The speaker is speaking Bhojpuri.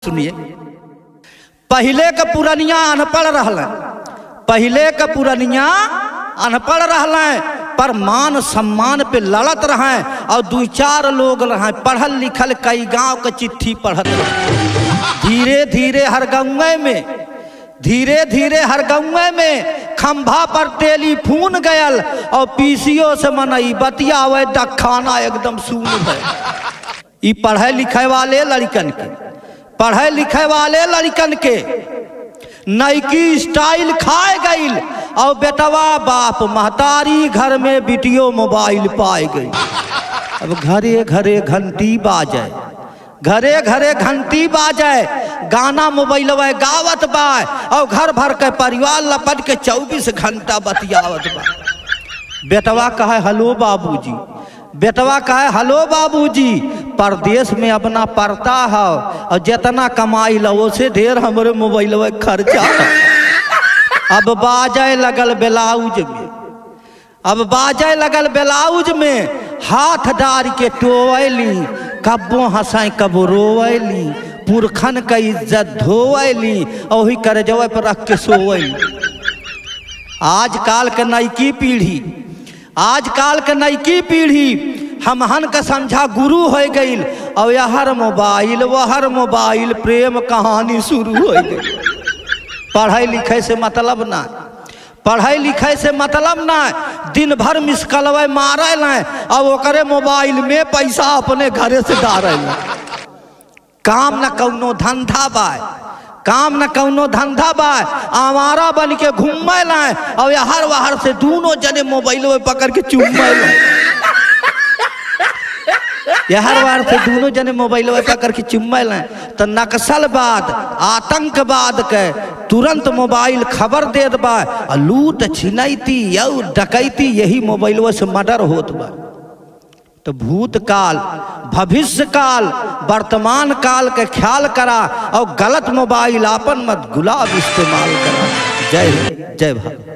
सुनिए, पहले का पुरनिया अनपढ़ रहल, पहले का पुरनिया अनपढ़ रहल, पर मान सम्मान पे लड़त रहे और दो चार लोग रहे पढ़ल लिखल, कई गांव के चिट्ठी पढ़त रहे। धीरे धीरे हर गाँव में, धीरे धीरे हर गाँव में खंभा पर टेलीफोन गयल और पीसीओ से मनई बतियावे खाना एकदम सुन है। ई पढ़े लिखे वाले लड़कन के, पढ़े लिखे वाले लड़कन के नईकी स्टाइल खाए गईल और बेटवा बाप महतारी घर में वीडियो मोबाइल पाए गई। अब घरे घरे घंटी बाजे, घरे घरे घंटी बाजे, गाना मोबाइल गावत बा और घर भर के परिवार लपट के 24 घंटा बतियावत बा। बेटवा कहे हेलो बाबूजी, बेटवा कहे हेलो बाबूजी, परदेश में अपना पड़ता है और जितना कमाई लो से ढेर हमारे मोबाइल खर्चा। अब बाजे लगल ब्लाउज में, अब बाजे लगल ब्लाउज में हाथ डार के टोवली, कब्बो हंसाई कबो रोवली, पुरखन का इज्जत धोवली और ही कर जवे पर रख के सोवली। आजकल के नईकी पीढ़ी, आजकल के नईकी पीढ़ी हमहन का समझा गुरु हो गई और यहर मोबाइल वहर मोबाइल प्रेम कहानी शुरू हो गई। पढ़ाई लिखे से मतलब ना, पढ़ाई लिखे से मतलब ना, दिन भर मिसकलवे मारे लाए और ओकरे मोबाइल में पैसा अपने घरे से डारे लाए। काम न कौनो धंधा बा, काम न कौनो धंधा बा, आवारा बन के घूमे लाए और हर वहर से दोनों जने मोबाइल में पकड़ के चूमे लाए। हर बार से दोनों जने मोबाइल में पकड़ के चुम्मे लाए तो नक्सलवाद आतंकवाद के तुरंत मोबाइल खबर दे बा, लूट छिनैती या डकैती यही मोबाइल से मर्डर होत बा। तो भूतकाल भविष्य काल वर्तमान काल के ख्याल करा और गलत मोबाइल आपन मत गुलाब इस्तेमाल करा। जय जय भारत।